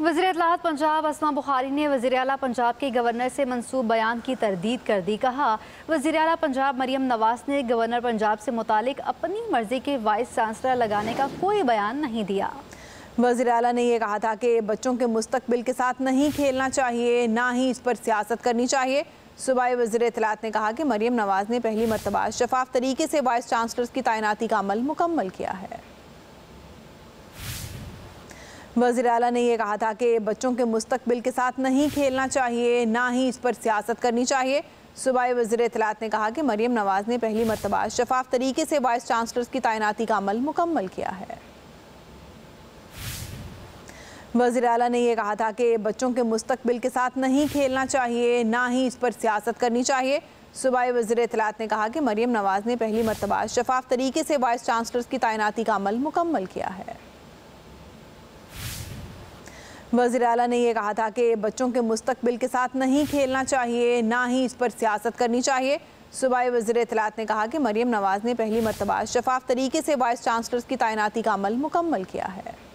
वज़ीर इत्तलाआत पंजाब अस्मा बुखारी ने वज़ीर आला पंजाब के गवर्नर से मंसूब बयान की तरदीद कर दी। कहा, वज़ीर आला पंजाब मरियम नवाज़ ने गवर्नर पंजाब से मुतालिक अपनी मर्जी के वाइस चांसलर लगाने का कोई बयान नहीं दिया। वज़ीर आला ने यह कहा था कि बच्चों के मुस्तकबिल के साथ नहीं खेलना चाहिए, ना ही इस पर सियासत करनी चाहिए। सूबाई वज़ीर इत्तलाआत ने कहा कि मरियम नवाज़ ने पहली मरतबा शफाफ तरीके से वाइस चांसलर्स की तैनाती का अमल मुकम्मल किया है। वज़ीर आला ने यह कहा था कि बच्चों के मुस्तकबिल के साथ नहीं खेलना चाहिए, ना ही इस पर सियासत करनी चाहिए। सूबाई वज़ीर इत्तलाआत ने कहा कि मरियम नवाज़ ने पहली मरतबा शफाफ तरीके से वाइस चांसलर्स की तैनाती का अमल मुकम्मल किया है। वज़ीर आला ने यह कहा था कि बच्चों के मुस्तकबिल के साथ नहीं खेलना चाहिए, ना ही इस पर सियासत करनी चाहिए। सूबाई वज़ीर इत्तलाआत ने कहा कि मरियम नवाज़ ने पहली मरतबा शफाफ तरीके से वाइस चांसलर्स की तैनाती का अमल मुकम्मल किया है। वज़ीर आला ने यह कहा था कि बच्चों के मुस्तकबिल के साथ नहीं खेलना चाहिए, ना ही इस पर सियासत करनी चाहिए। सूबाई वज़ीर इत्तलाआत ने कहा कि मरियम नवाज़ ने पहली मरतबा शफाफ तरीके से वाइस चांसलर्स की तैनाती का अमल मुकम्मल किया है।